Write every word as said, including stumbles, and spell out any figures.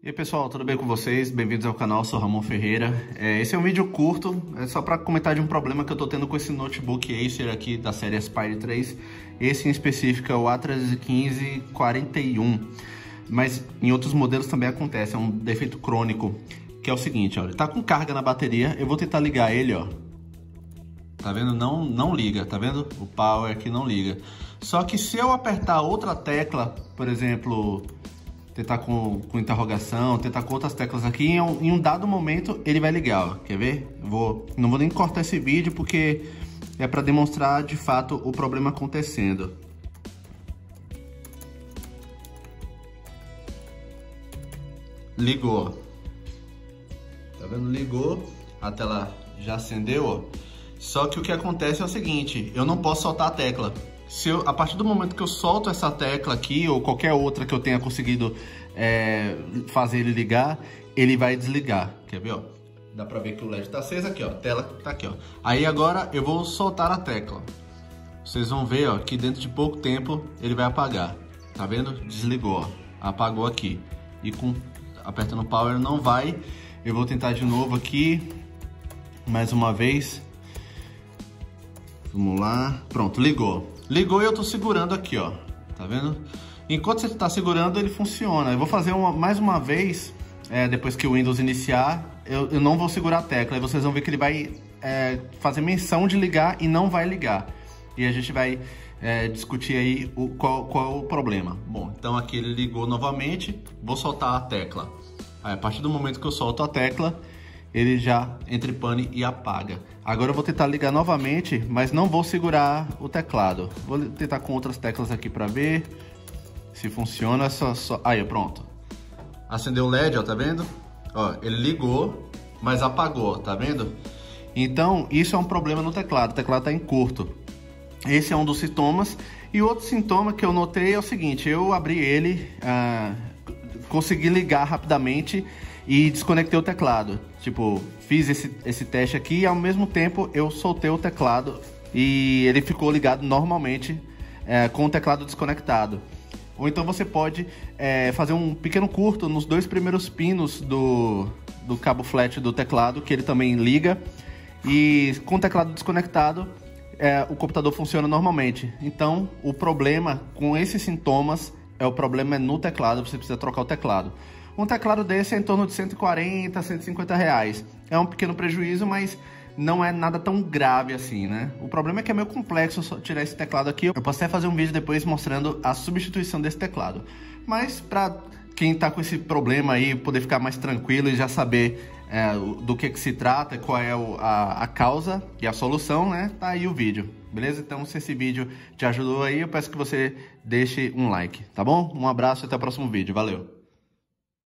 E aí pessoal, tudo bem com vocês? Bem-vindos ao canal, sou Ramon Ferreira. É, esse é um vídeo curto, é só para comentar de um problema que eu tô tendo com esse notebook Acer aqui da série Aspire três. Esse em específico é o A três um cinco quarenta e um, mas em outros modelos também acontece, é um defeito crônico, que é o seguinte, ó, ele tá com carga na bateria, eu vou tentar ligar ele, ó. Tá vendo? Não, não liga, tá vendo? O power aqui não liga. Só que se eu apertar outra tecla, por exemplo, tentar com, com interrogação, tentar com outras teclas aqui, em um, em um dado momento ele vai ligar, ó. Quer ver? Eu vou, não vou nem cortar esse vídeo porque é para demonstrar de fato o problema acontecendo. Ligou. Tá vendo? Ligou, a tela já acendeu, ó. Só que o que acontece é o seguinte, eu não posso soltar a tecla. Se eu, a partir do momento que eu solto essa tecla aqui, ou qualquer outra que eu tenha conseguido é, fazer ele ligar, ele vai desligar. Quer ver, ó? Dá pra ver que o L E D tá aceso aqui, ó. A tela tá aqui, ó. Aí agora eu vou soltar a tecla. Vocês vão ver, ó, que dentro de pouco tempo ele vai apagar. Tá vendo? Desligou, ó. Apagou aqui. E com apertando o power não vai. Eu vou tentar de novo aqui. Mais uma vez. Vamos lá. Pronto, ligou. Ligou e eu tô segurando aqui, ó. Tá vendo? Enquanto você tá segurando, ele funciona. Eu vou fazer uma, mais uma vez, é, depois que o Windows iniciar, eu, eu não vou segurar a tecla. Aí vocês vão ver que ele vai é, fazer menção de ligar e não vai ligar. E a gente vai é, discutir aí o, qual, qual é o problema. Bom, então aqui ele ligou novamente. Vou soltar a tecla. Aí, a partir do momento que eu solto a tecla, ele já entra em pane e apaga. Agora eu vou tentar ligar novamente, mas não vou segurar o teclado. Vou tentar com outras teclas aqui para ver se funciona. Só, só... Aí, pronto. Acendeu o L E D, ó, tá vendo? Ó, ele ligou, mas apagou, tá vendo? Então, isso é um problema no teclado. O teclado tá em curto. Esse é um dos sintomas. E outro sintoma que eu notei é o seguinte, eu abri ele, ah, consegui ligar rapidamente e desconectei o teclado. Tipo, fiz esse, esse teste aqui e ao mesmo tempo eu soltei o teclado e ele ficou ligado normalmente é, com o teclado desconectado. Ou então você pode é, fazer um pequeno curto nos dois primeiros pinos do, do cabo flat do teclado, que ele também liga, e com o teclado desconectado é, o computador funciona normalmente. Então o problema com esses sintomas é o problema é no teclado, você precisa trocar o teclado. Um teclado desse é em torno de cento e quarenta, cento e cinquenta reais. É um pequeno prejuízo, mas não é nada tão grave assim, né? O problema é que é meio complexo só tirar esse teclado aqui. Eu posso até fazer um vídeo depois mostrando a substituição desse teclado. Mas para quem tá com esse problema aí, poder ficar mais tranquilo e já saber é, do que que se trata, qual é o, a, a causa e a solução, né? Tá aí o vídeo, beleza? Então se esse vídeo te ajudou aí, eu peço que você deixe um like, tá bom? Um abraço e até o próximo vídeo. Valeu!